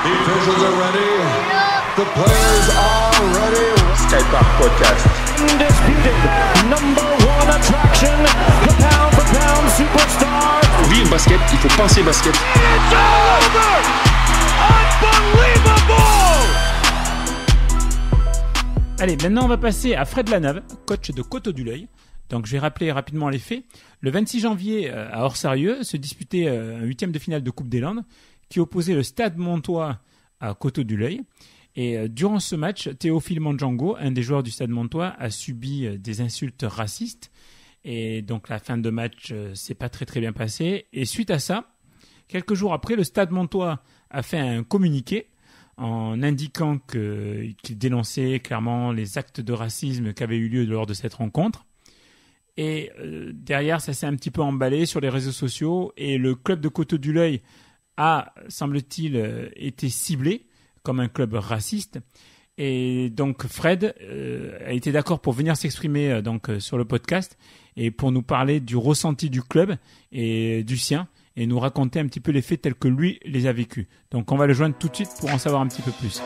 The officials are ready. The players are ready. Skypark Podcast. Undisputed number one attraction, the pound for pound superstar. Vive basket, il faut penser basket. It's over! Unbelievable! Allez, maintenant on va passer à Fred Lanave, coach de Coteau-du-Loeil. Donc je vais rappeler rapidement les faits. Le 26 janvier, à Hors-Sarieux, se disputait un huitième de finale de Coupe des Landes qui opposait le Stade Montois à Coteau-du-Loeil. Et durant ce match, Théophile Mandjango, un des joueurs du Stade Montois, a subi des insultes racistes. Et donc la fin de match s'est pas très très bien passée. Et suite à ça, quelques jours après, le Stade Montois a fait un communiqué en indiquant qu'il dénonçait clairement les actes de racisme qui avaient eu lieu lors de cette rencontre. Et derrière, ça s'est un petit peu emballé sur les réseaux sociaux et le club de Coteau-du-Loeil a, semble-t-il, été ciblé comme un club raciste. Et donc Fred a été d'accord pour venir s'exprimer sur le podcast et pour nous parler du ressenti du club et du sien et nous raconter un petit peu les faits tels que lui les a vécus. Donc on va le joindre tout de suite pour en savoir un petit peu plus.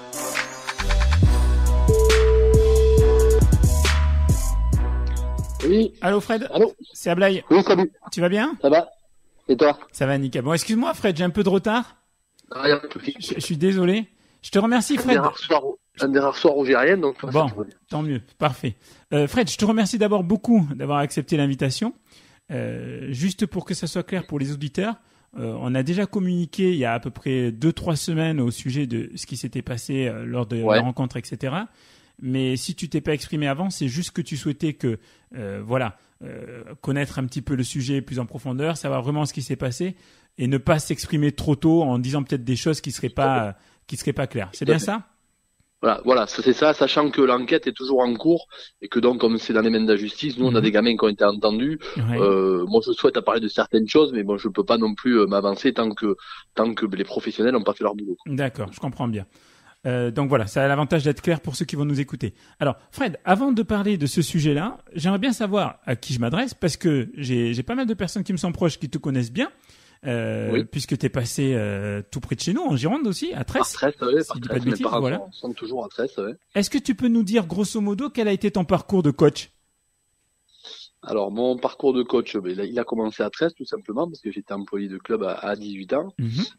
Oui. Allô Fred. Allô. C'est Ablaye. Oui, salut. Tu vas bien? Ça va? Et toi? Ça va nickel. Bon, excuse-moi Fred, j'ai un peu de retard. Rien. Je suis désolé. Je te remercie Fred. Un des rares soirs où j'ai rien, donc. Bon, tant mieux. Parfait. Fred, je te remercie d'abord beaucoup d'avoir accepté l'invitation. Juste pour que ça soit clair pour les auditeurs, on a déjà communiqué il y a à peu près 2-3 semaines au sujet de ce qui s'était passé lors de la rencontre, etc. Mais si tu t'es pas exprimé avant, c'est juste que tu souhaitais connaître un petit peu le sujet plus en profondeur, savoir vraiment ce qui s'est passé et ne pas s'exprimer trop tôt en disant peut-être des choses qui seraient pas claires. C'est bien ça? Voilà, c'est ça, sachant que l'enquête est toujours en cours et que donc, comme c'est dans les mains de la justice, nous, on a des gamins qui ont été entendus. Ouais. Moi, je souhaite parler de certaines choses, mais bon, je peux pas non plus m'avancer tant que les professionnels n'ont pas fait leur boulot. D'accord, je comprends bien. Donc voilà, ça a l'avantage d'être clair pour ceux qui vont nous écouter. Alors, Fred, avant de parler de ce sujet-là, j'aimerais bien savoir à qui je m'adresse parce que j'ai pas mal de personnes qui me sont proches qui te connaissent bien. Puisque t'es passé tout près de chez nous, en Gironde aussi, à Tresse. Par Tresse, oui, si je dis pas de bêtises, mes parents voilà. sont toujours à Tresse, oui. Est-ce que tu peux nous dire grosso modo quel a été ton parcours de coach? Alors, mon parcours de coach, il a commencé à Tresse, tout simplement, parce que j'étais employé de club à 18 ans.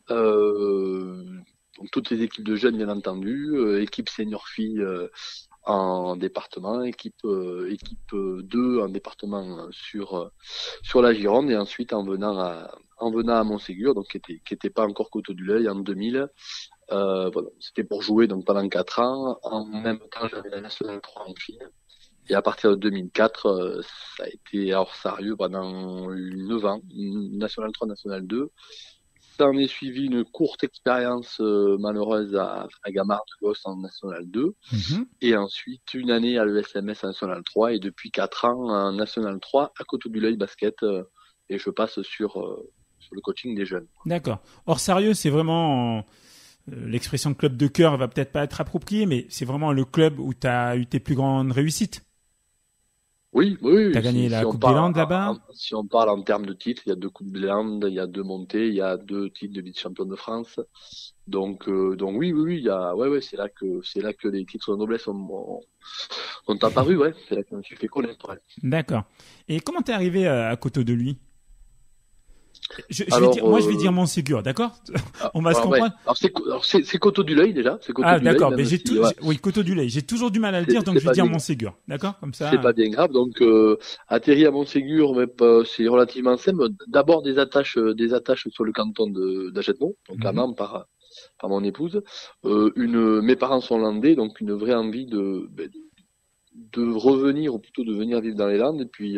Donc, toutes les équipes de jeunes, bien entendu, équipe senior filles en département, équipe 2 en département sur la Gironde, et ensuite en venant à Montségur, donc qui était pas encore Coteau-du-Loeil en 2000. Voilà, c'était pour jouer donc pendant 4 ans. En même temps, j'avais la Nationale 3 en filles. Et à partir de 2004, ça a été à Hors-Sarieux pendant 9 ans, Nationale 3, Nationale 2. Ça en est suivi une courte expérience malheureuse à Gamard de Gosse en National 2, et ensuite une année à l'ESMS en National 3, et depuis 4 ans en National 3 à Coteau-du-Loeil basket, et je passe sur le coaching des jeunes. D'accord. Hors-Sarieux, c'est vraiment l'expression club de cœur va peut-être pas être appropriée, mais c'est vraiment le club où tu as eu tes plus grandes réussites. Oui. T'as gagné la Coupe des Landes là-bas. Si on parle en termes de titres, il y a 2 Coupes des Landes, il y a 2 montées, il y a 2 titres de vice-champion de France. Donc oui, il y a, c'est là que les titres de noblesse ont apparu, ouais. C'est là que je me suis fait connaître, ouais. D'accord. Et comment t'es arrivé à Coteau-de-Luy? Je vais dire Montségur, d'accord? On va se comprendre. Alors c'est Coteau-du-Loeil déjà. D'accord. Mais Coteau-du-Loeil. J'ai toujours du mal à le dire, donc je vais dire Montségur, d'accord? Comme ça. C'est pas bien grave. Donc atterri à Montségur, mais c'est relativement simple. D'abord des attaches sur le canton d'Agetmont, donc à Mans par mon épouse. Mes parents sont landais, donc une vraie envie de revenir, ou plutôt de venir vivre dans les Landes, et puis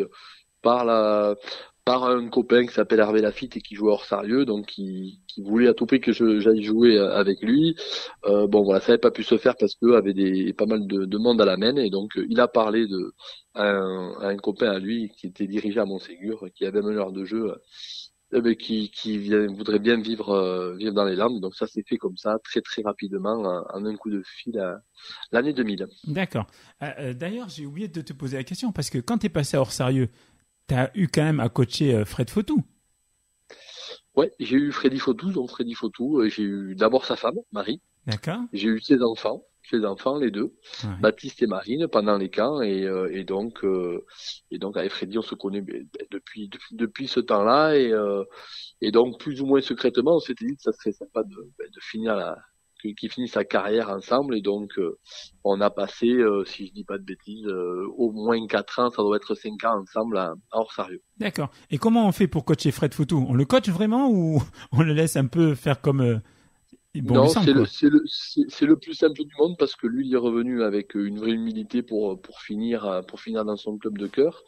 par un copain qui s'appelle Hervé Lafitte et qui joue à Hors-Sarieux, donc qui voulait à tout prix que j'aille jouer avec lui. Ça n'avait pas pu se faire parce que avait pas mal de monde à la main, et donc il a parlé à un copain à lui qui était dirigé à Montségur, qui avait un meneur de jeu, qui voudrait bien vivre dans les Landes. Donc ça s'est fait comme ça, très très rapidement, en un coup de fil à l'année 2000. D'accord. D'ailleurs, j'ai oublié de te poser la question, parce que quand tu es passé à Hors-Sarieux, tu as eu quand même à coacher Fred Fautou. Ouais, j'ai eu Freddy Fautou, donc Freddy Fautou, j'ai eu d'abord sa femme, Marie. D'accord. J'ai eu ses enfants, les deux, Ouais. Baptiste et Marine, pendant les camps, et donc avec Freddy, on se connaît depuis ce temps-là, et donc plus ou moins secrètement, on s'était dit que ça serait sympa de finir qu'il finisse sa carrière ensemble, et donc on a passé, si je dis pas de bêtises, au moins 4 ans, ça doit être 5 ans ensemble à Orsarieux. D'accord. Et comment on fait pour coacher Fred Fautou? On le coach vraiment ou on le laisse un peu faire comme bon Non, lui semble, quoi. c'est le plus simple du monde parce que lui, il est revenu avec une vraie humilité pour finir dans son club de cœur.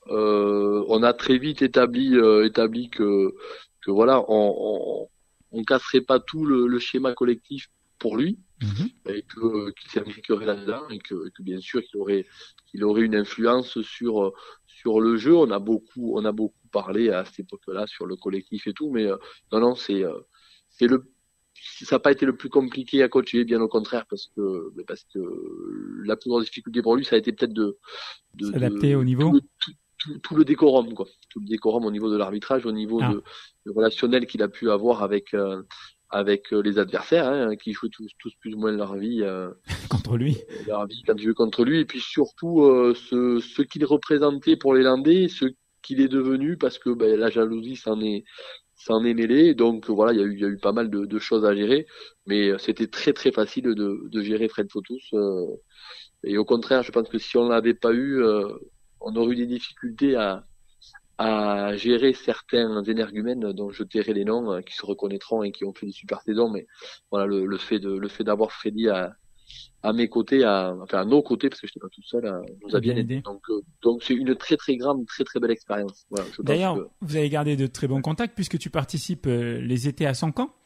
On a très vite établi que voilà, on casserait pas tout le schéma collectif pour lui Mhm. et qu'il s'impliquerait là-dedans et que bien sûr qu'il aurait une influence sur le jeu. On a beaucoup parlé à cette époque-là sur le collectif et tout, mais non, c'est ça n'a pas été le plus compliqué à coacher, bien au contraire, parce que la plus grosse difficulté pour lui, ça a été peut-être de S'adapter au niveau. tout le décorum, quoi. Tout le décorum au niveau de l'arbitrage, au niveau du relationnel qu'il a pu avoir avec les adversaires, hein, qui jouent tous plus ou moins leur vie contre lui. quand ils jouent contre lui, et puis surtout ce qu'il représentait pour les Landais, ce qu'il est devenu, parce que la jalousie s'en est mêlé, donc voilà, il y a eu pas mal de choses à gérer, mais c'était très très facile de gérer Fred Fautus, et au contraire, je pense que si on l'avait pas eu, on aurait eu des difficultés à gérer certains énergumènes dont je tairai les noms, qui se reconnaîtront et qui ont fait des super saisons, mais voilà, le fait d'avoir Freddy à mes côtés, à nos côtés, parce que je n'étais pas tout seul, nous a bien aidé. Donc c'est une très très grande, très très belle expérience. Voilà, d'ailleurs, vous avez gardé de très bons contacts puisque tu participes les étés à 100 camps.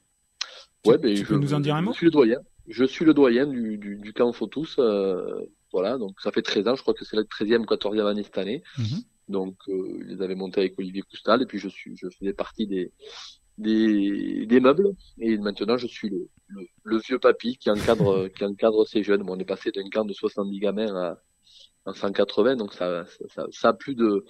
Tu peux nous en dire un mot? Je suis le doyen du camp Fautus. Voilà, donc ça fait 13 ans, je crois que c'est la 13e ou 14e année cette année. Mm-hmm. Donc ils les avaient montés avec Olivier Coustal, et puis je faisais partie des meubles, et maintenant je suis le vieux papy qui encadre ces jeunes. Bon, on est passé d'un camp de 70 gamins à 180, donc ça a plus de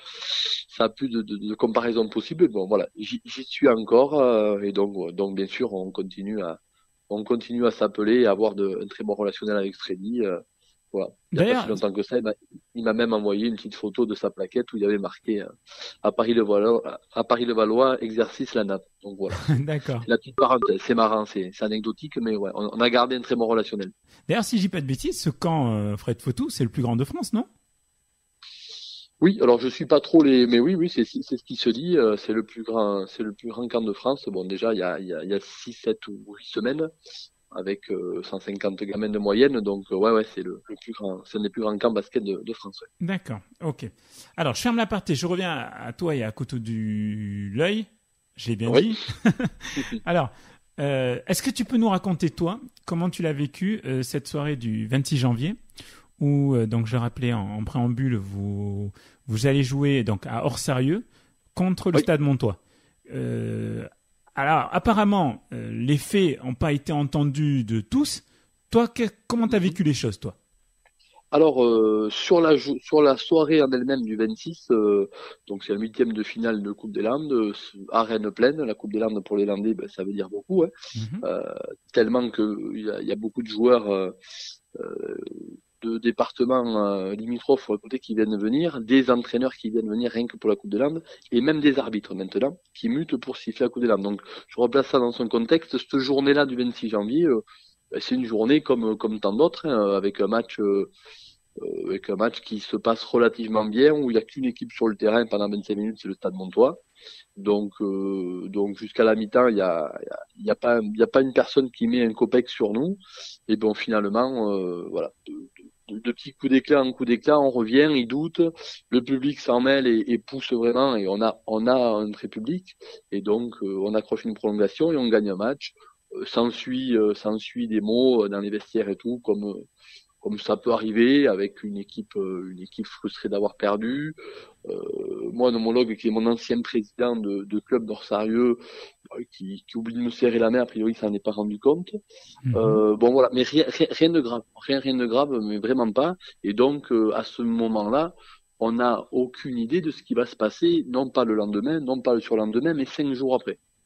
comparaison possible. Bon, voilà, j'y suis encore, et donc bien sûr on continue à s'appeler et à avoir un très bon relationnel avec Freddy. Voilà. Il n'y a pas si longtemps que ça, il m'a même envoyé une petite photo de sa plaquette où il y avait marqué à Paris-le-Valois, exercice la nappe. Donc voilà. D'accord. La petite parenthèse, c'est marrant, c'est anecdotique, mais ouais, on a gardé un très bon relationnel. D'ailleurs, si je dis pas de bêtises, ce camp Fred Fautou, c'est le plus grand de France, non? Oui, alors je suis pas trop mais oui, c'est ce qui se dit, c'est le plus grand camp de France. Bon, déjà, il y a 6, 7 ou 8 semaines, avec 150 gamins de moyenne, donc ouais, c'est c'est un des plus grands camps basket de France. Ouais. D'accord, ok. Alors, je ferme la partie, je reviens à toi et à Coteau du l'œil, j'ai bien dit. Alors, est-ce que tu peux nous raconter, toi, comment tu l'as vécu cette soirée du 26 janvier, où, donc je rappelais en préambule, vous allez jouer donc à Orsarieux contre le Stade Montois. Alors, apparemment, les faits n'ont pas été entendus de tous. Toi, comment tu as vécu les choses, toi? Alors, sur la soirée en elle-même du 26, donc c'est un 8e de finale de Coupe des Landes, arène pleine. La Coupe des Landes pour les Landais, ça veut dire beaucoup, hein. Tellement qu'il y a beaucoup de joueurs de départements limitrophes côté qui viennent venir, des entraîneurs qui viennent venir rien que pour la Coupe des Landes, et même des arbitres maintenant qui mutent pour siffler la Coupe des Landes. Donc je replace ça dans son contexte. Cette journée-là du 26 janvier, c'est une journée comme tant d'autres, hein, avec un match qui se passe relativement bien, où il n'y a qu'une équipe sur le terrain pendant 25 minutes, c'est le Stade Montois. Donc jusqu'à la mi-temps, il y a pas une personne qui met un copec sur nous. Et bon, finalement, voilà, de petits coups d'éclat en coups d'éclat, on revient, il doute, le public s'en mêle et pousse vraiment, et on a un très public, et donc on accroche une prolongation et on gagne un match. S'ensuit des mots dans les vestiaires et tout, comme ça peut arriver avec une équipe frustrée d'avoir perdu. Moi, un homologue qui est mon ancien président de club d'Orsarieux, qui oublie de me serrer la main, a priori, ça n'en est pas rendu compte. Bon, voilà, mais rien de grave, rien de grave, mais vraiment pas. Et donc, à ce moment-là, on n'a aucune idée de ce qui va se passer, non pas le lendemain, non pas le surlendemain, mais 5 jours après.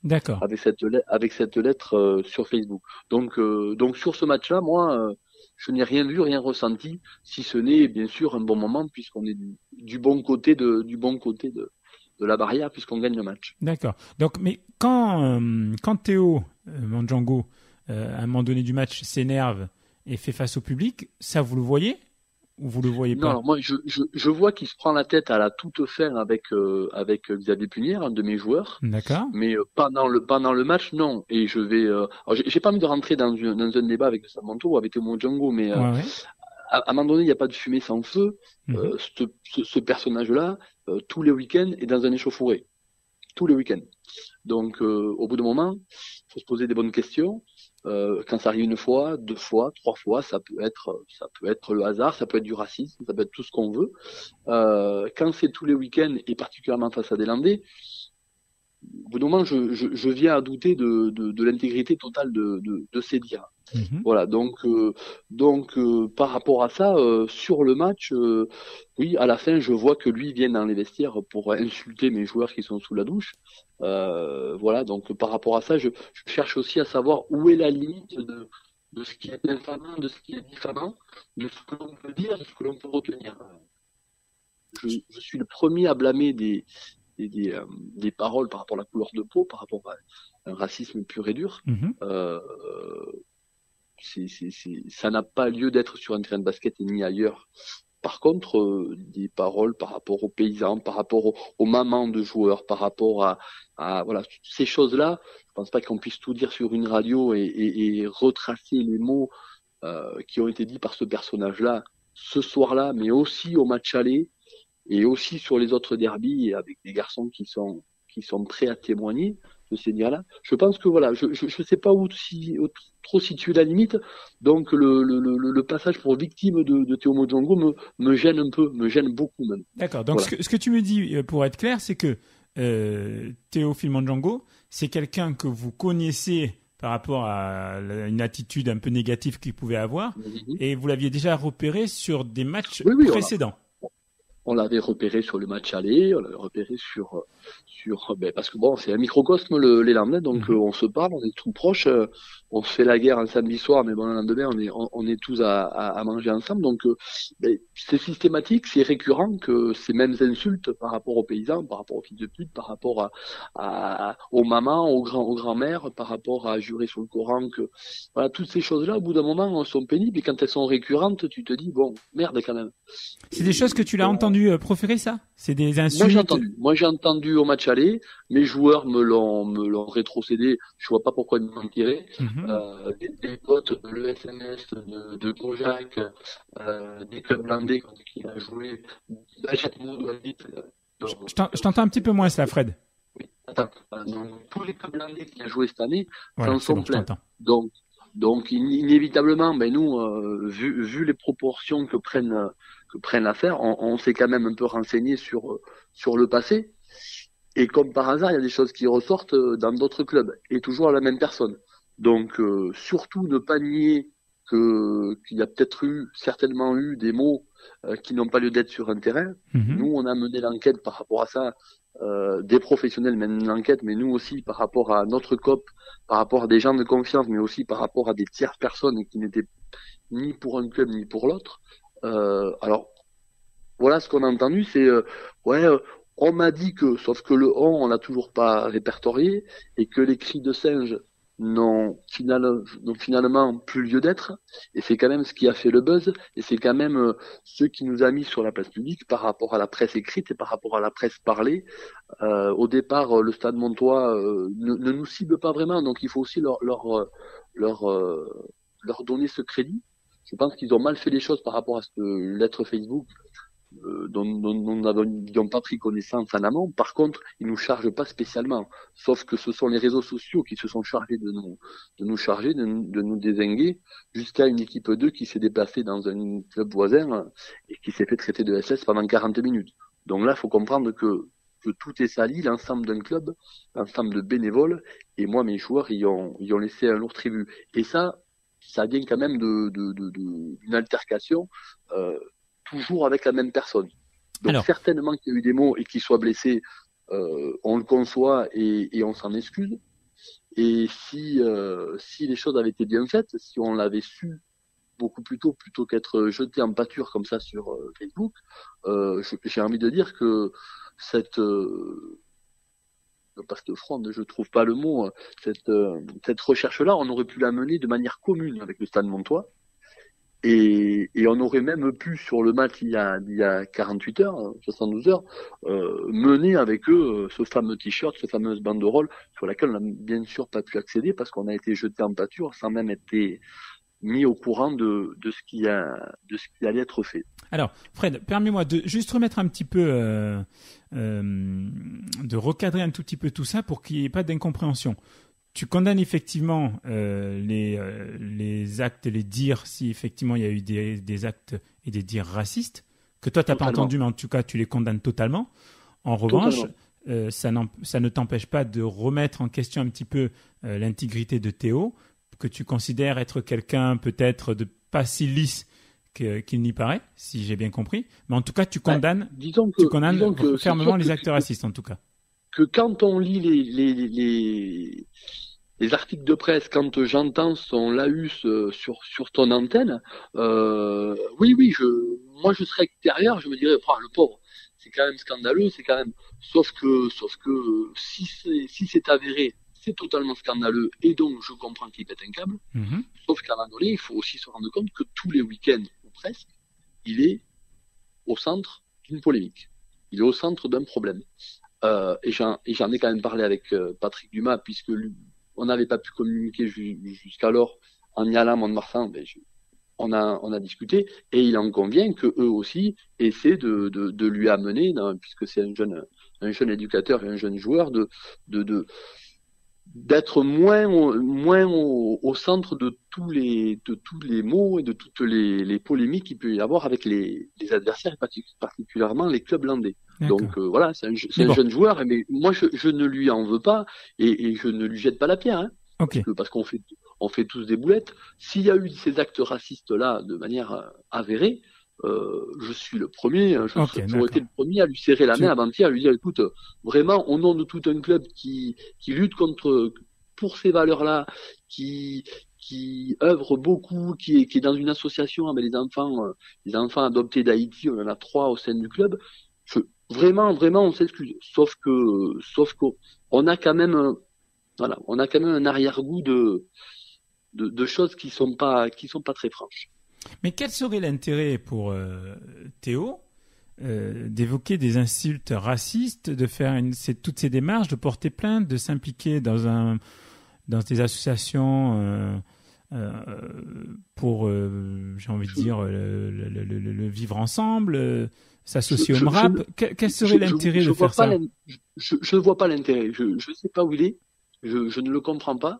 D'accord. avec cette lettre sur Facebook. Donc sur ce match-là, moi, je n'ai rien vu, rien ressenti, si ce n'est bien sûr un bon moment puisqu'on est du bon côté de la barrière puisqu'on gagne le match. D'accord. Donc, mais quand Théo Mandjango, à un moment donné du match, s'énerve et fait face au public, ça vous le voyez ou vous le voyez pas? Non, alors moi je vois qu'il se prend la tête à la toute fin avec Xavier Punière, un de mes joueurs. D'accord. Mais pendant le match, non. Et je vais. Alors, j'ai pas envie de rentrer dans un débat avec Samanto ou avec Théo Django, mais Ouais. à un moment donné, il n'y a pas de fumée sans feu. Mhm. Ce personnage-là, tous les week-ends, est dans un échauffourée. Tous les week-ends. Donc, au bout d'un moment, faut se poser des bonnes questions. Quand ça arrive une fois, deux fois, trois fois, ça peut être le hasard, ça peut être du racisme, ça peut être tout ce qu'on veut. Quand c'est tous les week-ends et particulièrement face à des Landais, au bout d'un moment, je viens à douter de l'intégrité totale de ces dires. Mhm. Voilà, donc par rapport à ça, sur le match, oui, à la fin, je vois que lui vient dans les vestiaires pour insulter mes joueurs qui sont sous la douche. Voilà, donc par rapport à ça, je cherche aussi à savoir où est la limite de ce qui est infamant, de ce qui est diffamant, de ce que l'on peut dire, de ce que l'on peut retenir. Je suis le premier à blâmer des paroles par rapport à la couleur de peau, par rapport à un racisme pur et dur. Mhm. Ça n'a pas lieu d'être sur un terrain de basket et ni ailleurs. Par contre, des paroles par rapport aux paysans, par rapport aux mamans de joueurs, par rapport à voilà, ces choses-là, je pense pas qu'on puisse tout dire sur une radio et retracer les mots qui ont été dits par ce personnage-là ce soir-là, mais aussi au match aller et aussi sur les autres derbies avec des garçons qui sont prêts à témoigner de ces dires-là. Je pense que voilà, je sais pas où trop situer la limite, donc le passage pour victime de Théo Modjongo me gêne un peu, me gêne beaucoup même. D'accord. Donc, Voilà. ce que tu me dis, pour être clair, c'est que Théophile Mandjango, c'est quelqu'un que vous connaissez par rapport à une attitude un peu négative qu'il pouvait avoir, et vous l'aviez déjà repéré sur des matchs Oui, précédents. on l'avait repéré sur le match aller, on l'avait repéré sur parce que bon, c'est un microcosme les Landais, donc on se parle, on est tout proches, on se fait la guerre un samedi soir, mais bon le lendemain on est tous à manger ensemble, donc c'est systématique, c'est récurrent que ces mêmes insultes par rapport aux paysans, par rapport aux fils de pute, par rapport aux mamans, aux grands-mères, par rapport à jurer sur le Coran, que voilà, toutes ces choses-là au bout d'un moment sont pénibles et quand elles sont récurrentes, tu te dis bon merde quand même. C'est des choses que tu l'as entendu proférer, ça? C'est des insultes? Moi j'ai entendu au match aller, mes joueurs me l'ont rétrocédé, je vois pas pourquoi ils me mentiraient. Des potes de l'ESMS, de Kojak, des clubs landais contre qui il a joué, Je t'entends un petit peu moins, ça, Fred. oui, attends, donc, tous les clubs landais qui a joué cette année Voilà, s'en c'est sont bon, je pleins. t'entends. Donc inévitablement, nous, vu les proportions que prennent l'affaire, on s'est quand même un peu renseigné sur le passé. Et comme par hasard, il y a des choses qui ressortent dans d'autres clubs, et toujours à la même personne. Donc surtout ne pas nier qu'il y a peut-être certainement eu des mots qui n'ont pas lieu d'être sur un terrain. Nous, on a mené l'enquête par rapport à ça. Des professionnels mènent l'enquête, mais nous aussi par rapport à notre COP, par rapport à des gens de confiance, mais aussi par rapport à des tierces personnes qui n'étaient ni pour un club ni pour l'autre. Alors voilà, ce qu'on a entendu, c'est on m'a dit que, sauf que le on l'a toujours pas répertorié, et que les cris de singe n'ont finalement plus lieu d'être, et c'est quand même ce qui a fait le buzz, et c'est quand même ce qui nous a mis sur la place publique par rapport à la presse écrite et par rapport à la presse parlée. Au départ, le Stade Montois ne nous cible pas vraiment, donc il faut aussi leur donner ce crédit. Je pense qu'ils ont mal fait les choses par rapport à cette lettre Facebook dont nous n'avions pas pris connaissance en amont. Par contre, ils nous chargent pas spécialement, sauf que ce sont les réseaux sociaux qui se sont chargés de nous charger, de nous dézinguer, jusqu'à une équipe 2 qui s'est déplacée dans un club voisin et qui s'est fait traiter de SS pendant 40 minutes. Donc là, il faut comprendre que tout est sali, l'ensemble d'un club, l'ensemble de bénévoles, et moi, mes joueurs, ils ont laissé un lourd tribut. Et ça vient quand même d'une altercation, toujours avec la même personne. Donc Alors, certainement qu'il y a eu des mots et qu'il soit blessé, on le conçoit et on s'en excuse. Et si les choses avaient été bien faites, si on l'avait su beaucoup plus tôt, plutôt qu'être jeté en pâture comme ça sur Facebook, j'ai envie de dire que cette parce que fronde, je trouve pas le mot, cette recherche-là, on aurait pu la mener de manière commune avec le Stade Montois. Et on aurait même pu, sur le match il y a 48 heures, 72 heures, mener avec eux ce fameux t-shirt, cette fameuse banderole, sur laquelle on n'a bien sûr pas pu accéder parce qu'on a été jeté en pâture sans même être mis au courant de ce qui allait être fait. Alors, Fred, permets-moi de juste remettre un petit peu, de recadrer un tout petit peu tout ça pour qu'il n'y ait pas d'incompréhension. Tu condamnes effectivement les actes et les dires si effectivement il y a eu des actes et des dires racistes que toi t'as pas entendu, mais en tout cas tu les condamnes totalement. En revanche, ça ne t'empêche pas de remettre en question un petit peu l'intégrité de Théo, que tu considères être quelqu'un peut-être de pas si lisse qu'il n'y paraît, si j'ai bien compris. Mais en tout cas, tu condamnes, fermement les actes racistes, en tout cas. Que quand on lit les articles de presse, quand j'entends son laïus sur ton antenne, oui, moi je serais extérieur, je me dirais, le pauvre, c'est quand même scandaleux, c'est quand même, sauf que si c'est avéré, c'est totalement scandaleux, et donc je comprends qu'il pète un câble, sauf qu'à un moment donné, il faut aussi se rendre compte que tous les week-ends, ou presque, il est au centre d'une polémique, il est au centre d'un problème. Et j'en ai quand même parlé avec Patrick Dumas, puisque on n'avait pas pu communiquer jusqu'alors en y allant à Mont-de-Marsan. On a discuté et il en convient que eux aussi essaient de lui amener, puisque c'est un jeune éducateur et un jeune joueur, d'être moins au centre de tous les mots et de toutes les polémiques qu'il peut y avoir avec les adversaires, particulièrement les clubs landais. Donc voilà, c'est un jeune joueur, mais moi je ne lui en veux pas et je ne lui jette pas la pierre, hein, parce qu'on fait tous des boulettes. S'il y a eu ces actes racistes là de manière avérée, je suis le premier, j'aurais été le premier à lui serrer la main avant-hier, à lui dire écoute, vraiment au nom de tout un club qui lutte pour ces valeurs-là, qui œuvre beaucoup, qui est dans une association avec les enfants adoptés d'Haïti, on en a 3 au sein du club. Vraiment, on s'excuse. Sauf qu'on a quand même, un arrière-goût de choses qui sont pas très franches. Mais quel serait l'intérêt pour Théo d'évoquer des insultes racistes, de faire toutes ces démarches, de porter plainte, de s'impliquer dans des associations pour, j'ai envie de dire, le vivre ensemble, s'associer au MRAP. Quel serait l'intérêt de faire ça? Je ne vois pas l'intérêt. Je ne sais pas où il est. Je ne le comprends pas.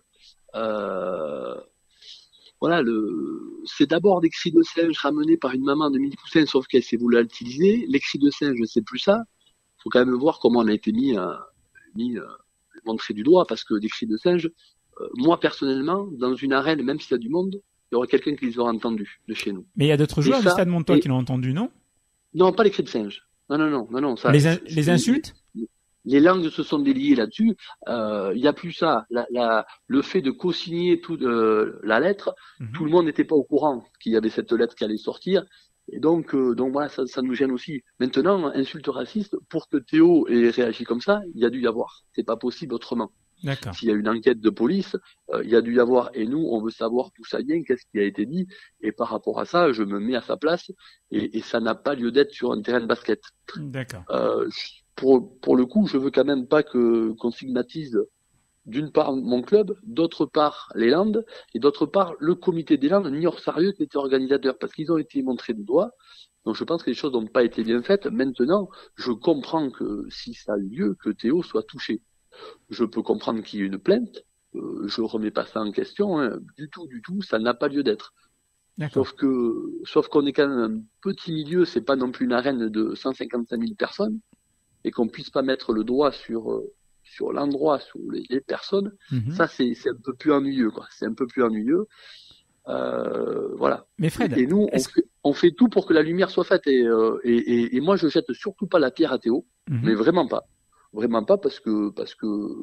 Voilà, c'est d'abord des cris de singe ramenés par une maman de Mini Poussin, sauf qu'elle s'est voulu l'utiliser. Les cris de singe, c'est plus ça. Faut quand même voir comment on a été montré du doigt, parce que des cris de singe, moi personnellement, dans une arène, même s'il y a du monde, il y aura quelqu'un qui les aura entendus de chez nous. Mais il y a d'autres joueurs du Stade Montois qui l'ont entendu, non? Non, pas les cris de singe. Non. Ça, les insultes? Les langues se sont déliées là-dessus. Il y a plus ça. Le fait de co-signer la lettre, tout le monde n'était pas au courant qu'il y avait cette lettre qui allait sortir. Et donc voilà, ça nous gêne aussi. Maintenant, insulte raciste, pour que Théo ait réagi comme ça, il y a dû y avoir. C'est pas possible autrement. D'accord. S'il y a une enquête de police, il y a dû y avoir. Et nous, on veut savoir d'où ça vient, qu'est-ce qui a été dit. Et par rapport à ça, je me mets à sa place. Et ça n'a pas lieu d'être sur un terrain de basket. D'accord. Pour le coup, je veux quand même pas qu'on stigmatise d'une part mon club, d'autre part les Landes, et d'autre part le comité des Landes, Niort-Sarieux qui était organisateur, parce qu'ils ont été montrés du doigt. Donc je pense que les choses n'ont pas été bien faites. Maintenant, je comprends que si ça a eu lieu, que Théo soit touché. Je peux comprendre qu'il y ait une plainte. Je remets pas ça en question, hein. Du tout, ça n'a pas lieu d'être. Sauf qu'on est quand même un petit milieu, c'est pas non plus une arène de 155 000 personnes, et qu'on puisse pas mettre le doigt sur l'endroit, sur les personnes, ça c'est un peu plus ennuyeux, quoi. C'est un peu plus ennuyeux. Voilà. Mais Fred, et nous, on fait tout pour que la lumière soit faite, et moi je jette surtout pas la pierre à Théo, mais vraiment pas, parce que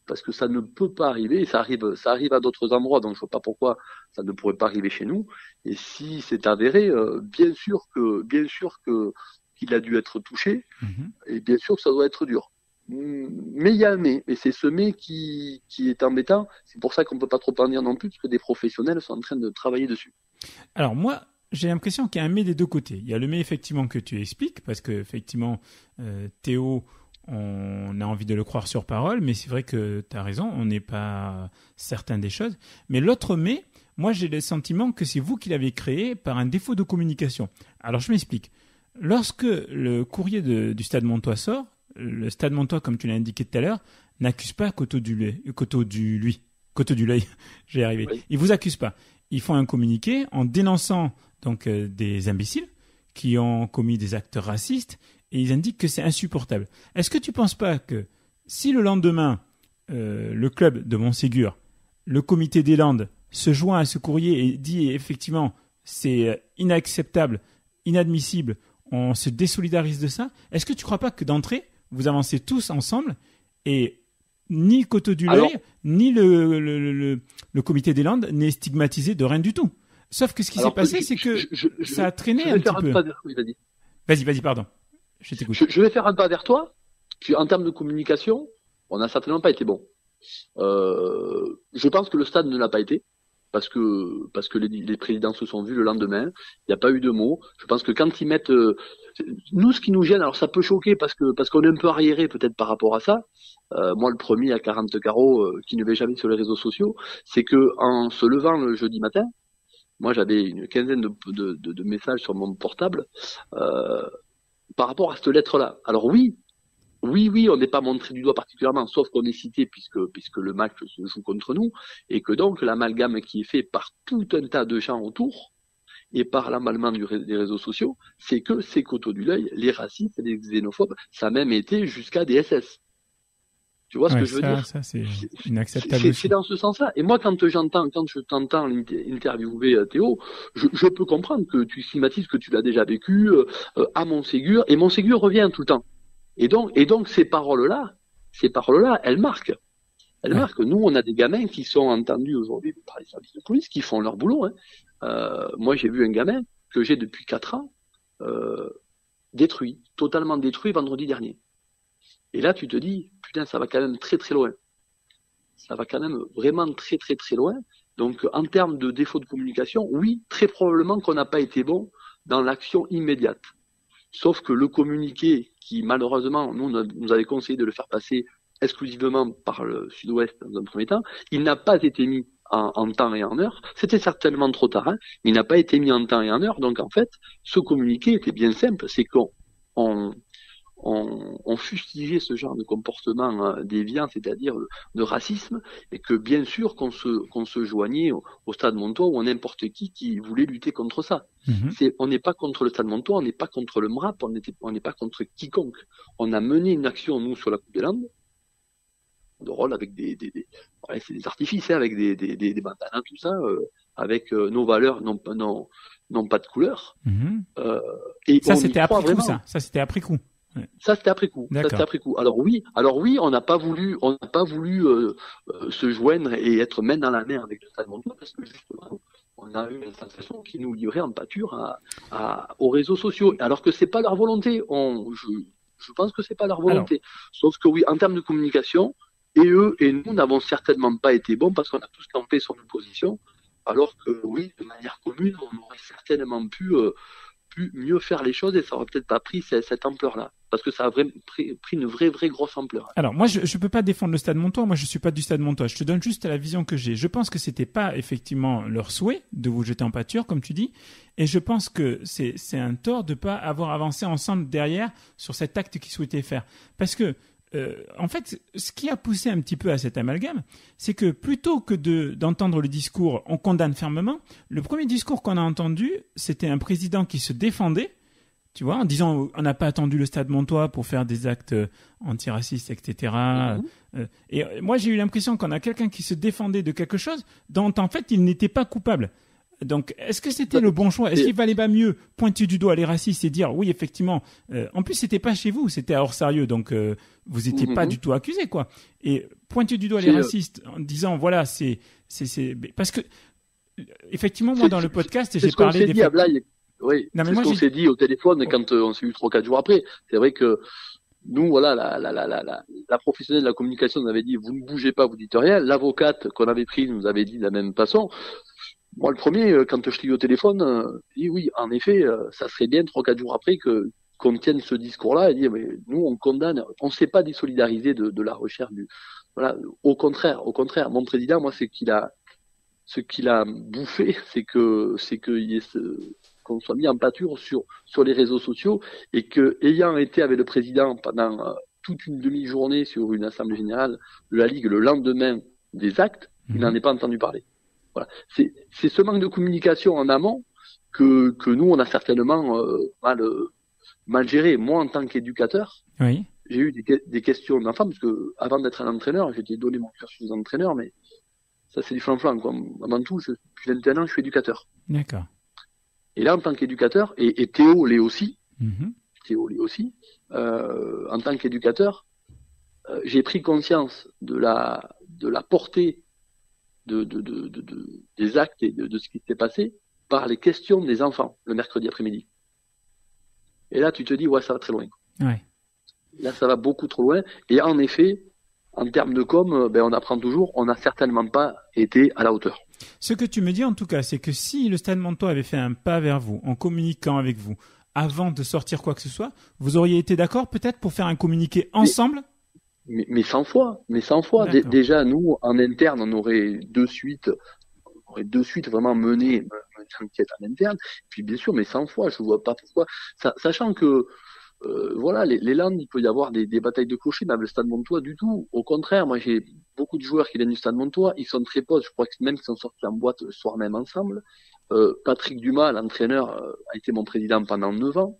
parce que ça ne peut pas arriver. Ça arrive à d'autres endroits, donc je vois pas pourquoi ça ne pourrait pas arriver chez nous. Et si c'est avéré, bien sûr que qu'il a dû être touché, et bien sûr que ça doit être dur. Mais il y a un mais, et c'est ce mais qui est embêtant. C'est pour ça qu'on peut pas trop en dire non plus, parce que des professionnels sont en train de travailler dessus. Alors moi, j'ai l'impression qu'il y a un mais des deux côtés. Il y a le mais effectivement que tu expliques, parce que effectivement, Théo, on a envie de le croire sur parole, mais c'est vrai que tu as raison, on n'est pas certain des choses. Mais l'autre mais, moi j'ai le sentiment que c'est vous qui l'avez créé par un défaut de communication. Alors je m'explique. Lorsque le courrier du Stade Montois sort, le Stade Montois, comme tu l'as indiqué tout à l'heure, n'accuse pas Coteau du L'Œil, j'ai arrivé. Oui. Ils vous accusent pas. Ils font un communiqué en dénonçant donc des imbéciles qui ont commis des actes racistes et ils indiquent que c'est insupportable. Est-ce que tu penses pas que si le lendemain le club de Montségur, le comité des Landes se joint à ce courrier et dit effectivement c'est inacceptable, inadmissible, on se désolidarise de ça, est-ce que tu crois pas que d'entrée vous avancez tous ensemble et ni Coteau du L'Œil, ni le comité des Landes n'est stigmatisé de rien du tout. Sauf que ce qui s'est passé, c'est que ça a traîné un petit peu. Vas-y, pardon. Je t'écoute. Je vais faire un pas vers toi. En termes de communication, on n'a certainement pas été bon. Je pense que le stade ne l'a pas été. Parce que les présidents se sont vus le lendemain, il n'y a pas eu de mots. Je pense que quand ils mettent, nous ce qui nous gêne, alors ça peut choquer parce qu'on est un peu arriéré peut-être par rapport à ça. Moi le premier à 40 carreaux qui ne vais jamais sur les réseaux sociaux, c'est que en se levant le jeudi matin, moi j'avais une quinzaine de messages sur mon portable par rapport à cette lettre-là. Alors oui, on n'est pas montré du doigt particulièrement, sauf qu'on est cité puisque le match se joue contre nous, et que donc l'amalgame qui est fait par tout un tas de gens autour, et par l'emballement des réseaux sociaux, c'est que ces Coteaux du L'Œil, les racistes, les xénophobes, ça a même été jusqu'à des SS. Tu vois ce que je veux dire? Ça, c'est inacceptable. C'est dans ce sens-là. Et moi, quand je t'entends interviewer Théo, je peux comprendre que tu stigmatises, que tu l'as déjà vécu à Montségur, et Montségur revient tout le temps. Et donc ces paroles-là, elles marquent. Elles marquent. Nous, on a des gamins qui sont entendus aujourd'hui par les services de police, qui font leur boulot. Moi, j'ai vu un gamin que j'ai depuis 4 ans totalement détruit vendredi dernier. Et là, tu te dis, putain, ça va quand même très très loin. Ça va quand même vraiment très très très loin. Donc, en termes de défaut de communication, oui, très probablement qu'on n'a pas été bon dans l'action immédiate. Sauf que le communiqué qui, malheureusement, nous avait conseillé de le faire passer exclusivement par le Sud-Ouest dans un premier temps, il n'a pas été mis en temps et en heure. C'était certainement trop tard, hein. Il n'a pas été mis en temps et en heure. Donc, en fait, ce communiqué était bien simple. C'est qu'on fustigeait ce genre de comportement déviant, c'est-à-dire de racisme, et que bien sûr qu'on se joignait au Stade Montois ou à n'importe qui voulait lutter contre ça. On n'est pas contre le Stade Montois, on n'est pas contre le MRAP, on n'est pas contre quiconque. On a mené une action, nous, sur la Coupe des Landes, de rôle avec c'est des artifices, hein, avec des bandanas, tout ça, avec nos valeurs, non pas de couleur. Et ça, c'était après coup, ça. Ça, c'était après coup. Ça c'était après coup. Alors oui, on n'a pas voulu se joindre et être main dans la main avec le Stade Montois parce que justement on a eu une sensation qui nous livrait en pâture aux réseaux sociaux, alors que c'est pas leur volonté. Je pense que c'est pas leur volonté. Sauf que oui, en termes de communication, et eux et nous n'avons certainement pas été bons parce qu'on a tous campé sur nos positions, alors que oui, de manière commune, on aurait certainement pu mieux faire les choses et ça aurait peut-être pas pris cette ampleur-là. Parce que ça a pris une vraie grosse ampleur. Alors, moi, je peux pas défendre le Stade Montois. Moi, je suis pas du Stade Montois. Je te donne juste la vision que j'ai. Je pense que c'était pas effectivement leur souhait de vous jeter en pâture, comme tu dis. Et je pense que c'est un tort de pas avoir avancé ensemble derrière sur cet acte qu'ils souhaitaient faire. Parce que, en fait, ce qui a poussé un petit peu à cet amalgame, c'est que plutôt que d'entendre le discours, on condamne fermement. Le premier discours qu'on a entendu, c'était un président qui se défendait, tu vois, en disant on n'a pas attendu le Stade Montois pour faire des actes antiracistes, etc. Et moi, j'ai eu l'impression qu'on a quelqu'un qui se défendait de quelque chose dont, en fait, il n'était pas coupable. Donc, est-ce que c'était le bon choix? Est-ce qu'il valait pas mieux pointer du doigt les racistes et dire oui, effectivement. En plus, c'était pas chez vous, c'était à hors sérieux, donc vous étiez pas du tout accusé, quoi. Et pointer du doigt les racistes en disant voilà, c'est parce que effectivement, moi dans le podcast, j'ai parlé des. Oui, c'est ce qu'on s'est dit au téléphone quand on s'est eu 3-4 jours après. C'est vrai que nous, voilà, la professionnelle de la communication nous avait dit vous ne bougez pas, vous dites rien. L'avocate qu'on avait prise nous avait dit de la même façon. Moi, le premier, quand je l'ai eu au téléphone, j'ai dit oui, en effet, ça serait bien 3-4 jours après qu'on tienne ce discours-là et dire mais nous, on condamne, on ne s'est pas désolidariser de la recherche du. Voilà, au contraire, mon président, moi, ce qu'il a bouffé, c'est qu'on soit mis en pâture sur les réseaux sociaux et que, ayant été avec le président pendant toute une demi-journée sur une assemblée générale de la Ligue le lendemain des actes, il n'en est pas entendu parler. Voilà. C'est ce manque de communication en amont que nous, on a certainement mal géré. Moi, en tant qu'éducateur, oui. J'ai eu des questions d'enfants, parce que avant d'être un entraîneur, j'ai donné mon cursus d'entraîneur, mais ça, c'est du flan-flan, quoi. Avant tout, depuis 21 ans, je suis éducateur. D'accord. Et là, en tant qu'éducateur, et Théo l'est aussi, en tant qu'éducateur, j'ai pris conscience de la portée des actes et de ce qui s'est passé par les questions des enfants le mercredi après-midi. Et là, tu te dis, ouais, ça va très loin. Ouais. Là, ça va beaucoup trop loin. Et en effet, en termes de com, on apprend toujours, on n'a certainement pas été à la hauteur. Ce que tu me dis en tout cas, c'est que si le Stade Montois avait fait un pas vers vous, en communiquant avec vous, avant de sortir quoi que ce soit, vous auriez été d'accord peut-être pour faire un communiqué ensemble? Mais 100 fois. Déjà, nous, en interne, on aurait de suite vraiment mené une enquête en interne. Puis bien sûr, mais 100 fois, je ne vois pas pourquoi. Sachant que les Landes, il peut y avoir des batailles de clochers, mais avec le Stade Montois du tout. Au contraire, moi j'ai beaucoup de joueurs qui viennent du Stade Montois, ils sont très potes, je crois que même qu'ils sont sortis en boîte le soir même ensemble. Patrick Dumas, l'entraîneur, a été mon président pendant 9 ans.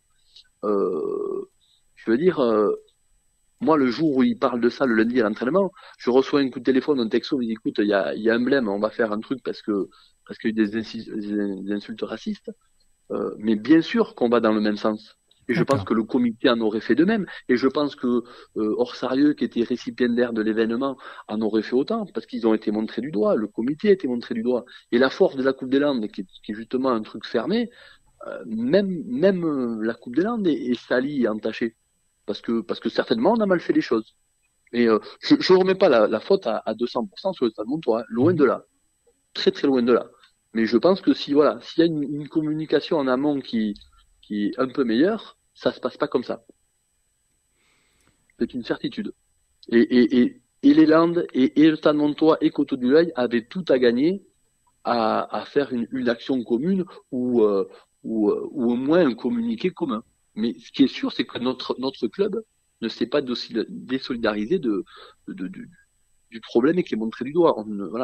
Je veux dire, moi le jour où il parle de ça, le lundi à l'entraînement, je reçois un coup de téléphone, un texto, il dit écoute, il y a un blême, on va faire un truc parce qu'il y a eu des insultes racistes. Mais bien sûr qu'on va dans le même sens. Et je pense que le comité en aurait fait de même. Et je pense que Orsarieux, qui était récipiendaire de l'événement, en aurait fait autant, parce qu'ils ont été montrés du doigt. Le comité a été montré du doigt. Et la force de la Coupe des Landes, qui est justement un truc fermé, même la Coupe des Landes est salie et entachée. Parce que certainement, on a mal fait les choses. Et je ne remets pas la faute à 200% sur le Stade Montois, loin de là. Très très loin de là. Mais je pense que s'il y a une communication en amont qui est un peu meilleure, ça se passe pas comme ça. C'est une certitude. Et les Landes et le Stade Montois et Coteau-du-Loeil avaient tout à gagner à faire une action commune ou au moins un communiqué commun. Mais ce qui est sûr, c'est que notre club ne s'est pas désolidarisé du problème et qui est montré du doigt.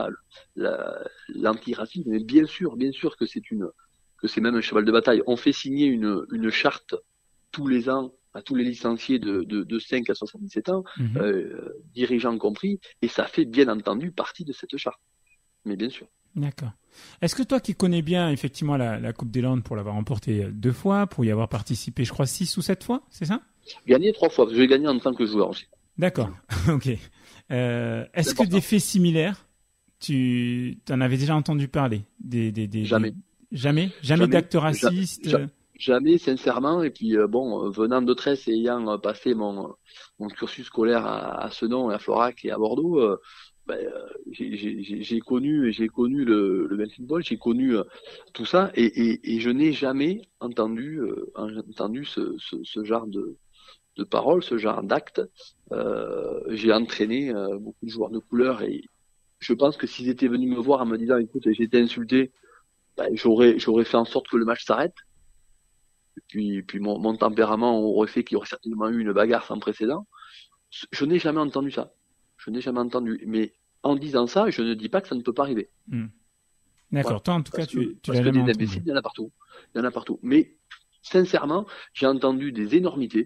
L'antiracisme, mais bien sûr que c'est même un cheval de bataille. On fait signer une charte tous les ans à tous les licenciés de 5 à 77 ans, dirigeants compris, et ça fait bien entendu partie de cette charte. Mais bien sûr. D'accord. Est-ce que toi qui connais bien effectivement la Coupe des Landes pour l'avoir remportée 2 fois, pour y avoir participé, je crois 6 ou 7 fois, c'est ça? Gagné 3 fois, parce que j'ai gagné en tant que joueur aussi. D'accord, ok. Est-ce que des faits similaires, tu en avais déjà entendu parler? Jamais. Jamais d'actes racistes? Jamais, sincèrement. Et puis venant de Tresse et ayant passé mon cursus scolaire à Senon et à Florac et à Bordeaux, j'ai connu le basketball, j'ai connu tout ça, et je n'ai jamais entendu ce genre de paroles, ce genre d'actes. J'ai entraîné beaucoup de joueurs de couleur, et je pense que s'ils étaient venus me voir en me disant écoute, j'ai été insulté, j'aurais fait en sorte que le match s'arrête. Et puis mon tempérament aurait fait qu'il y aurait certainement eu une bagarre sans précédent. Je n'ai jamais entendu ça. Mais en disant ça, je ne dis pas que ça ne peut pas arriver. D'accord. Voilà. Toi, en tout cas, tu l'as jamais jamais des entendu. imbéciles, il y en a partout. Mais sincèrement, j'ai entendu des énormités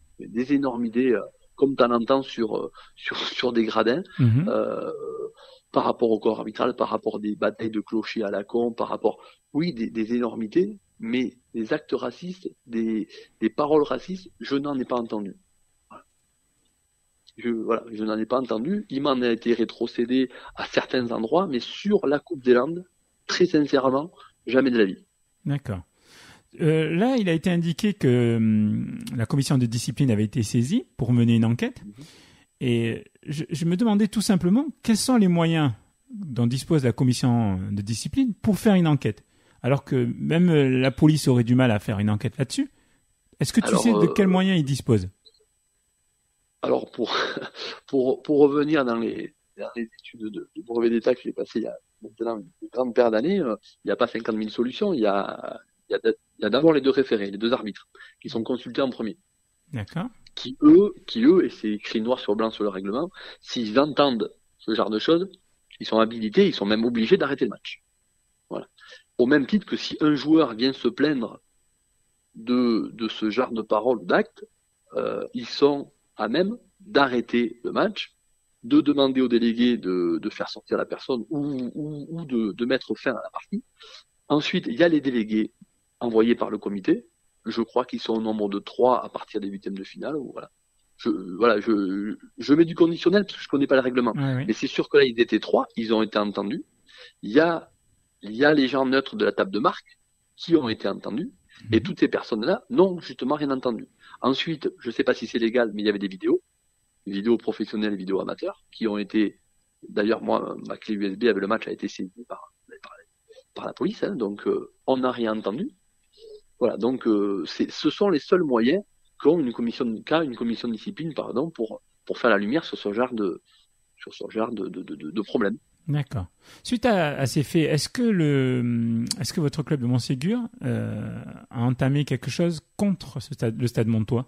comme tu en entends sur des gradins. par rapport au corps arbitral, par rapport à des batailles de clochers à la con, par rapport, oui, des énormités, mais des actes racistes, des paroles racistes, je n'en ai pas entendu. Je n'en ai pas entendu. Il m'en a été rétrocédé à certains endroits, mais sur la Coupe des Landes, très sincèrement, jamais de la vie. D'accord. Là, il a été indiqué que la commission de discipline avait été saisie pour mener une enquête. Et je me demandais tout simplement quels sont les moyens dont dispose la commission de discipline pour faire une enquête. Alors que même la police aurait du mal à faire une enquête là-dessus. Est-ce que tu sais de quels moyens ils disposent? Alors, pour revenir dans les études de brevet d'État que j'ai passé il y a maintenant une grande paire d'années, il n'y a pas 50 000 solutions. Il y a d'abord les deux référés, les deux arbitres, qui sont consultés en premier. D'accord. Qui eux, et c'est écrit noir sur blanc sur le règlement, s'ils entendent ce genre de choses, ils sont habilités, ils sont même obligés d'arrêter le match. Voilà. Au même titre que si un joueur vient se plaindre de ce genre de paroles ou d'actes, ils sont à même d'arrêter le match, de demander aux délégués de faire sortir la personne ou de mettre fin à la partie. Ensuite, il y a les délégués envoyés par le comité. Je crois qu'ils sont au nombre de 3 à partir des huitièmes de finale. Voilà. Je mets du conditionnel parce que je connais pas le règlement. Oui. Mais c'est sûr que là, ils étaient 3, ils ont été entendus. Il y a les gens neutres de la table de marque qui ont été entendus. Et toutes ces personnes-là n'ont justement rien entendu. Ensuite, je sais pas si c'est légal, mais il y avait des vidéos professionnelles et vidéos amateurs, qui ont été, d'ailleurs, moi, ma clé USB avec le match a été saisie par la police, hein, donc on n'a rien entendu. Voilà, donc ce sont les seuls moyens qu'ont une commission de discipline, pardon, pour faire la lumière sur ce genre de problème. D'accord. Suite à ces faits, est-ce que votre club de Montségur a entamé quelque chose contre le stade Montois?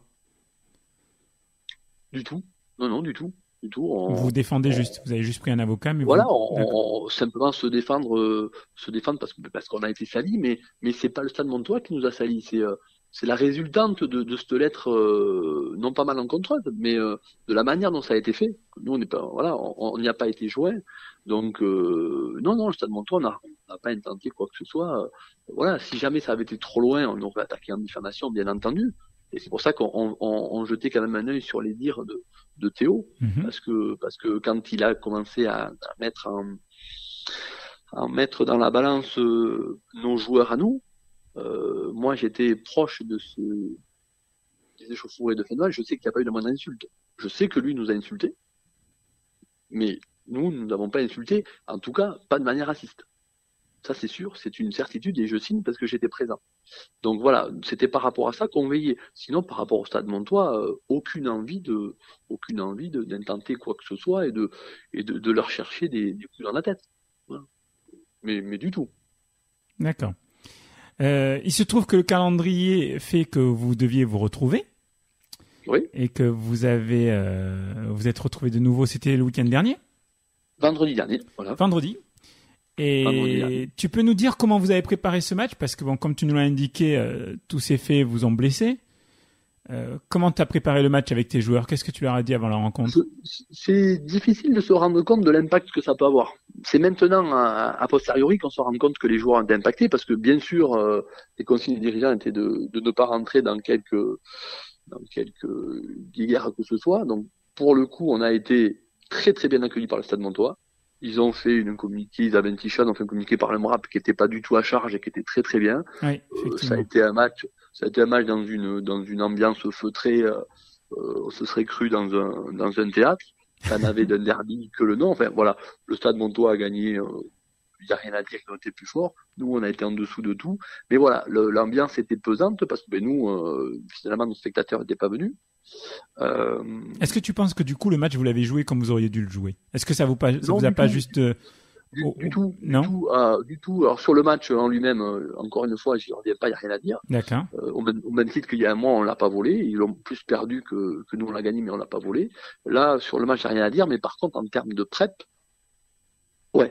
Du tout. Non, du tout. Vous défendez juste. Vous avez juste pris un avocat, mais voilà, on simplement se défendre parce qu'on a été sali, mais c'est pas le stade Montois qui nous a sali, c'est la résultante de cette lettre, non pas malencontreuse, mais de la manière dont ça a été fait. Nous, on n'y a pas été joints. Donc, non, le stade Montois, on n'a pas intenté quoi que ce soit. Voilà, si jamais ça avait été trop loin, on aurait attaqué en diffamation, bien entendu. Et c'est pour ça qu'on jetait quand même un œil sur les dires de Théo, parce que quand il a commencé à mettre dans la balance nos joueurs à nous, moi j'étais proche des échauffourées de fin de match, je sais qu'il n'y a pas eu de moindre insulte. Je sais que lui nous a insultés, mais nous n'avons pas insulté, en tout cas pas de manière raciste. Ça c'est sûr, c'est une certitude et je signe parce que j'étais présent. Donc voilà, c'était par rapport à ça qu'on veillait. Sinon, par rapport au stade Montois, aucune envie d'intenter quoi que ce soit et de leur chercher des coups dans la tête. Voilà. Mais du tout. D'accord. Il se trouve que le calendrier fait que vous deviez vous retrouver. Oui. Et que vous êtes retrouvés de nouveau, c'était le week-end dernier? Vendredi dernier, voilà. Vendredi. Et tu peux nous dire comment vous avez préparé ce match? Parce que bon, comme tu nous l'as indiqué, tous ces faits vous ont blessé. Comment tu as préparé le match avec tes joueurs? Qu'est-ce que tu leur as dit avant la rencontre? C'est difficile de se rendre compte de l'impact que ça peut avoir. C'est maintenant, a posteriori, qu'on se rend compte que les joueurs ont été impactés, parce que bien sûr, les consignes des dirigeants étaient de ne pas rentrer dans quelques guerres que ce soit. Donc, pour le coup, on a été très très bien accueillis par le Stade Montois. Ils ont fait une communiqué, Isabelle Tichan ont fait un communiqué par le MRAP qui était pas du tout à charge et qui était très très bien. Oui, ça a été un match dans une ambiance feutrée, on se serait cru dans un théâtre. Ça n'avait d'un derby que le nom. Enfin voilà, le Stade Montois a gagné, il n'y a rien à dire qu'ils ont été plus forts. Nous on a été en dessous de tout. Mais voilà, l'ambiance était pesante parce que nous, finalement nos spectateurs n'étaient pas venus. Est-ce que tu penses que du coup le match vous l'avez joué comme vous auriez dû le jouer? Est-ce que ça vous a pas juste du tout. Alors sur le match en lui-même, encore une fois, j'y reviens pas, il n'y a rien à dire. D'accord. Au même titre qu'il y a un mois, on l'a pas volé. Ils l'ont plus perdu que nous on l'a gagné, mais on l'a pas volé. Là, sur le match, il n'y a rien à dire. Mais par contre, en termes de prep, ouais,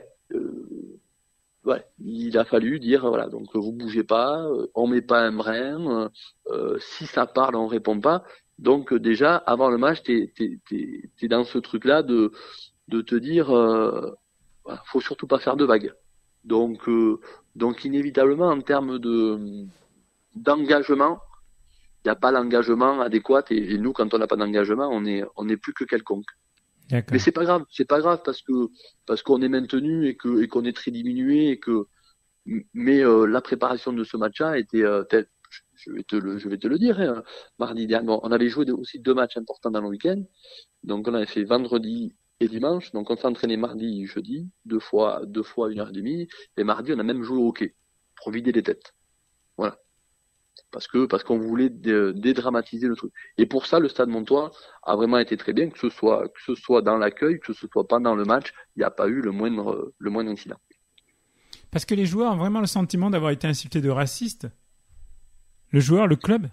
il a fallu dire voilà, donc vous bougez pas, on met pas un brin. Si ça parle, on répond pas. Donc déjà, avant le match, t'es dans ce truc-là de te dire voilà, faut surtout pas faire de vagues. Donc inévitablement en termes d'engagement, il n'y a pas l'engagement adéquat et nous quand on n'a pas d'engagement, on est plus que quelconque. D'accord. Mais c'est pas grave parce qu'on est maintenu et qu'on est très diminué mais la préparation de ce match-là était telle. Je vais te le dire, hein. Mardi dernier, on avait joué aussi 2 matchs importants dans le week-end. Donc on avait fait vendredi et dimanche. Donc on s'est entraîné mardi, jeudi, deux fois 1h30. Et mardi, on a même joué au hockey pour vider les têtes. Voilà. Parce qu'on voulait dédramatiser le truc. Et pour ça, le Stade Montois a vraiment été très bien, que ce soit dans l'accueil, que ce soit pendant le match, il n'y a pas eu le moindre incident. Parce que les joueurs ont vraiment le sentiment d'avoir été insultés de racistes. Le joueur, le club.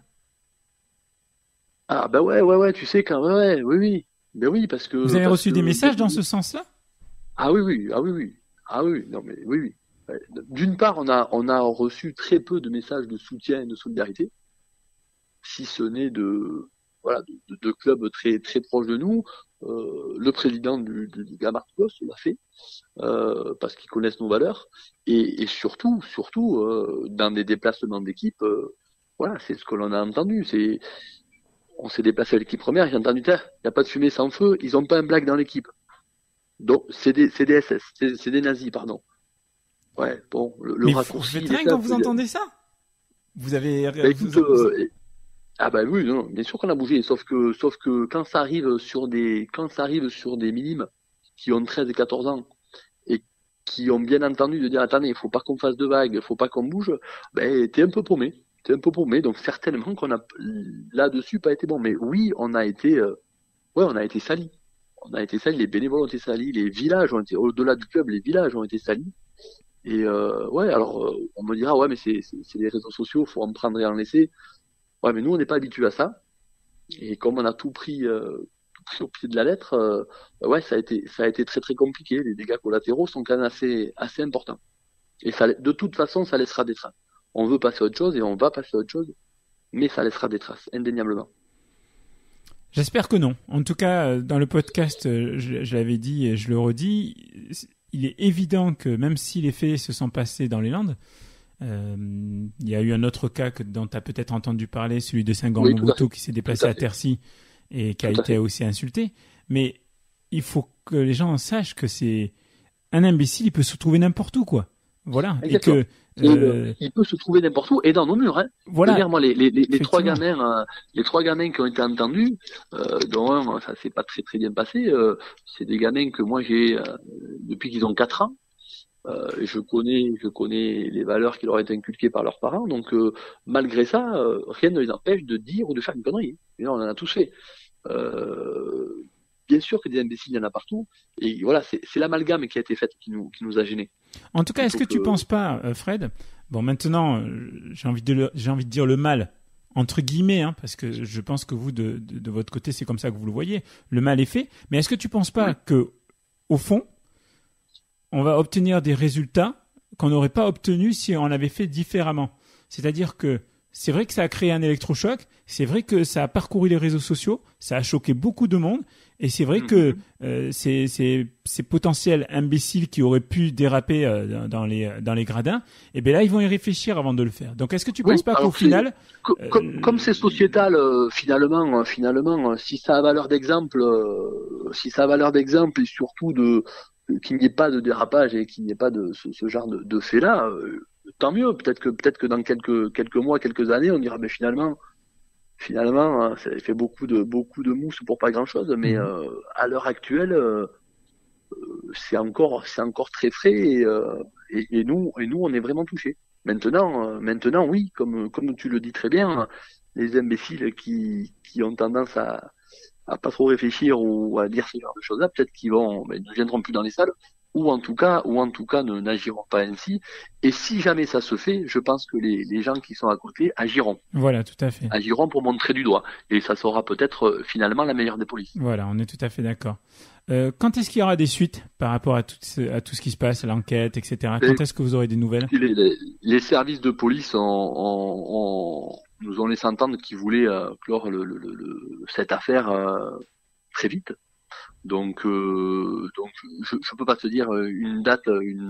Ah bah ouais, tu sais quand oui. Ben oui, parce que vous avez reçu des messages dans ce sens-là? Ah oui, non mais oui. D'une part, on a reçu très peu de messages de soutien et de solidarité, si ce n'est de clubs très très proches de nous. Le président du Gamarcos l'a fait parce qu'ils connaissent nos valeurs et surtout dans des déplacements d'équipe, c'est ce que l'on a entendu. On s'est déplacé à l'équipe première, j'ai entendu, il n'y a pas de fumée sans feu, ils n'ont pas un black dans l'équipe. Donc, c'est des SS, c'est des nazis, pardon. Ouais, bon, le raccourci. Mais vous faites rien quand vous entendez ça? Vous avez... Ah bah oui, non, bien sûr qu'on a bougé, sauf que quand ça arrive sur des minimes qui ont 13 et 14 ans et qui ont bien entendu de dire, attendez, il faut pas qu'on fasse de vagues, il faut pas qu'on bouge, t'es un peu paumé. Donc certainement qu'on a là-dessus pas été bon. Mais oui, on a été salis. Les bénévoles ont été salis, les villages ont été, au-delà du club, les villages ont été salis. Et on me dira, mais c'est les réseaux sociaux, faut en prendre et en laisser. Ouais, mais nous, on n'est pas habitués à ça. Et comme on a tout pris au pied de la lettre, ça a été très très compliqué. Les dégâts collatéraux sont quand même assez importants. Et ça, de toute façon, ça laissera des traces. On veut passer à autre chose et on va passer à autre chose, mais ça laissera des traces, indéniablement. J'espère que non. En tout cas, dans le podcast, je l'avais dit et je le redis, il est évident que même si les faits se sont passés dans les Landes, il y a eu un autre cas dont tu as peut-être entendu parler, celui de Senghor-Mobutu qui s'est déplacé à Tercy et qui a été aussi insulté. Mais il faut que les gens sachent que c'est un imbécile, il peut se trouver n'importe où, quoi. Voilà. Exactement. Et que il peut se trouver n'importe où et dans nos murs. Hein. Voilà. Dire, moi, les trois gamins qui ont été entendus, dont un, ça s'est pas très très bien passé. C'est des gamins que moi j'ai depuis qu'ils ont 4 ans. Je connais les valeurs qui leur ont été inculquées par leurs parents. Donc malgré ça, rien ne les empêche de dire ou de faire une connerie. Et là, on en a tous fait. Bien sûr que des imbéciles, il y en a partout. Et voilà, c'est l'amalgame qui a été faite qui nous a gênés. En tout cas, est-ce que tu penses pas, Fred, bon maintenant, j'ai envie de dire le mal, entre guillemets, hein, parce que je pense que vous, de votre côté, c'est comme ça que vous le voyez, le mal est fait, mais est-ce que tu penses pas que, au fond, on va obtenir des résultats qu'on n'aurait pas obtenus si on l'avait fait différemment? C'est-à-dire que c'est vrai que ça a créé un électrochoc, c'est vrai que ça a parcouru les réseaux sociaux, ça a choqué beaucoup de monde, et c'est vrai que ces potentiels imbéciles qui auraient pu déraper dans les gradins, et bien là ils vont y réfléchir avant de le faire. Donc est-ce que tu penses pas qu'au final, comme c'est sociétal, finalement, si ça a valeur d'exemple, et surtout qu'il n'y ait pas de dérapage et qu'il n'y ait pas de ce genre de fait-là, tant mieux. Peut-être que dans quelques mois, quelques années, on dira, mais finalement, ça fait beaucoup de mousse pour pas grand-chose. Mais à l'heure actuelle, c'est encore très frais et nous, on est vraiment touchés. Maintenant, oui, comme tu le dis très bien, les imbéciles qui ont tendance à pas trop réfléchir ou à dire ce genre de choses-là, peut-être qu'ils ne viendront plus dans les salles, ou en tout cas n'agiront pas ainsi. Et si jamais ça se fait, je pense que les gens qui sont à côté agiront. Voilà, tout à fait. Agiront pour montrer du doigt. Et ça sera peut-être finalement la meilleure des polices. Voilà, on est tout à fait d'accord. Quand est-ce qu'il y aura des suites par rapport à tout ce qui se passe, à l'enquête, etc. Quand est-ce que vous aurez des nouvelles? Les services de police nous ont laissé entendre qu'ils voulaient clore cette affaire très vite. Donc je peux pas te dire une date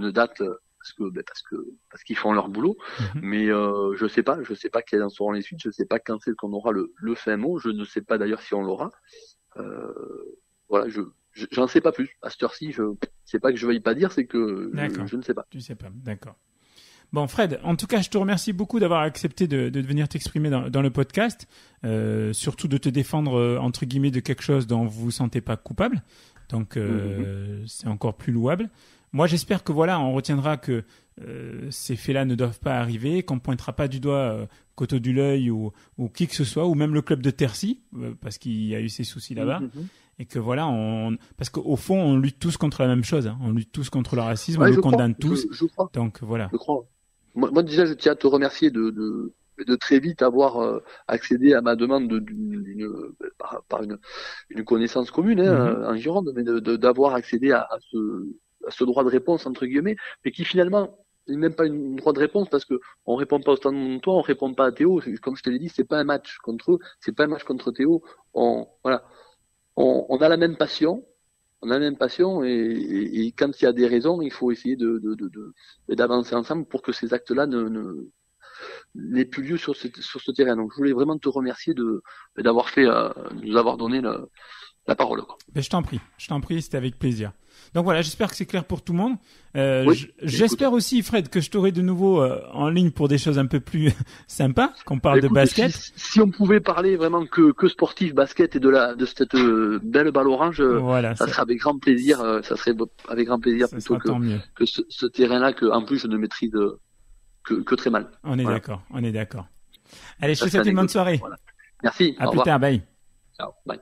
parce qu'ils font leur boulot. Mais je sais pas quelles en seront les suites. Je sais pas quand c'est qu'on aura le fin mot. Je ne sais pas d'ailleurs si on l'aura. Voilà, j'en sais pas plus. À cette heure-ci, c'est pas que je veuille pas dire, c'est que je ne sais pas. Tu sais pas, d'accord. Bon, Fred, en tout cas, je te remercie beaucoup d'avoir accepté de venir t'exprimer dans le podcast, surtout de te défendre, entre guillemets, de quelque chose dont vous vous sentez pas coupable. Donc, c'est encore plus louable. Moi, j'espère que voilà, on retiendra que ces faits-là ne doivent pas arriver, qu'on pointera pas du doigt Coteau du L'Œil ou qui que ce soit, ou même le club de Tercy, parce qu'il y a eu ces soucis là-bas. Et que voilà, parce qu'au fond, on lutte tous contre la même chose. Hein. On lutte tous contre le racisme, on le condamne tous. Je crois. Donc voilà. Je crois. Moi, déjà, je tiens à te remercier de très vite avoir accédé à ma demande par une connaissance commune en Gironde, mais d'avoir accédé à ce droit de réponse entre guillemets, mais qui finalement n'est même pas une droit de réponse parce que on répond pas au Stade Montois, on répond pas à Théo. Comme je te l'ai dit, c'est pas un match contre eux, c'est pas un match contre Théo. On a la même passion. Et quand il y a des raisons, il faut essayer d'avancer ensemble pour que ces actes-là n'aient plus lieu sur ce terrain. Donc, je voulais vraiment te remercier d'avoir nous avoir donné la parole, quoi. Ben, je t'en prie, c'était avec plaisir. Donc voilà, j'espère que c'est clair pour tout le monde. Oui, j'espère aussi, Fred, que je t'aurai de nouveau en ligne pour des choses un peu plus sympas, qu'on parle de basket. Si on pouvait parler vraiment que sportif, basket et de cette belle balle orange, voilà, ça serait avec grand plaisir. Ça serait avec grand plaisir ça plutôt que ce terrain-là que en plus je ne maîtrise que très mal. On est d'accord. Allez, je te souhaite une bonne soirée. Voilà. Merci. À plus tard, bye. Ciao, bye.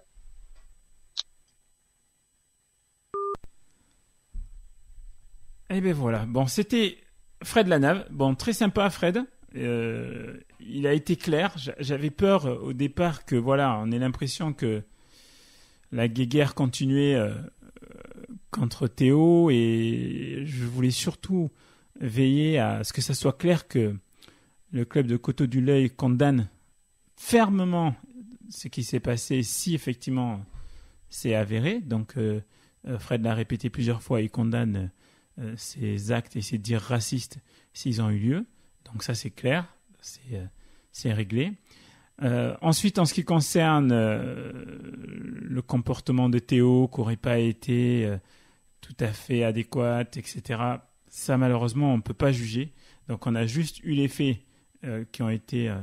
Et ben voilà. Bon, c'était Fred Lanave. Bon, très sympa, Fred. Il a été clair. J'avais peur au départ que voilà, on ait l'impression que la guéguerre continuait contre Théo, et je voulais surtout veiller à ce que ça soit clair que le club de Coteau du L'Œil condamne fermement ce qui s'est passé si effectivement c'est avéré. Donc Fred l'a répété plusieurs fois, il condamne ces actes et ces dires racistes s'ils ont eu lieu. Donc ça c'est clair, c'est réglé. Ensuite, en ce qui concerne le comportement de Théo qui n'aurait pas été tout à fait adéquat, etc., ça malheureusement on ne peut pas juger. Donc on a juste eu les faits qui ont été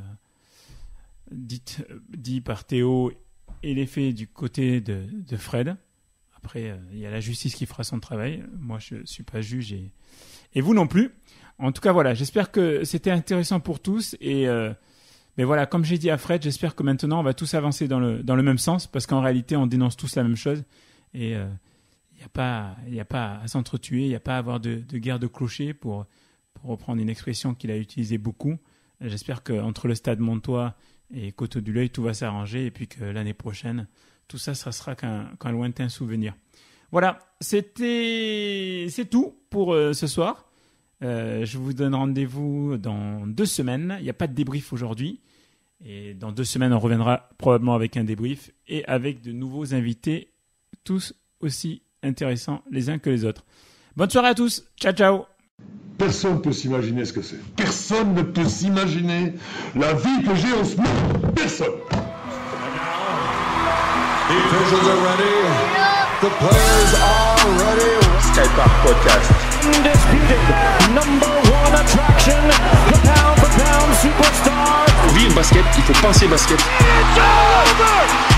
dits par Théo et les faits du côté de Fred. Après, il y a la justice qui fera son travail. Moi, je ne suis pas juge et vous non plus. En tout cas, voilà, j'espère que c'était intéressant pour tous. Mais voilà, comme j'ai dit à Fred, j'espère que maintenant, on va tous avancer dans le même sens, parce qu'en réalité, on dénonce tous la même chose. Et il n'y a pas à s'entretuer, il n'y a pas à avoir de guerre de clochers, pour reprendre une expression qu'il a utilisée beaucoup. J'espère qu'entre le Stade Montois et Coteau du L'Œil, tout va s'arranger, et puis que l'année prochaine, tout ça sera qu'un lointain souvenir. Voilà, c'est tout pour ce soir. Je vous donne rendez-vous dans 2 semaines. Il n'y a pas de débrief aujourd'hui. Et dans 2 semaines, on reviendra probablement avec un débrief et avec de nouveaux invités, tous aussi intéressants les uns que les autres. Bonne soirée à tous. Ciao, ciao. Personne ne peut s'imaginer ce que c'est. Personne ne peut s'imaginer la vie que j'ai en ce moment. Personne. The officials are ready. The players are ready. Skypark Podcast. Undisputed #1 attraction, the pound for pound superstar. Oui, basket, il faut penser basket. It's over!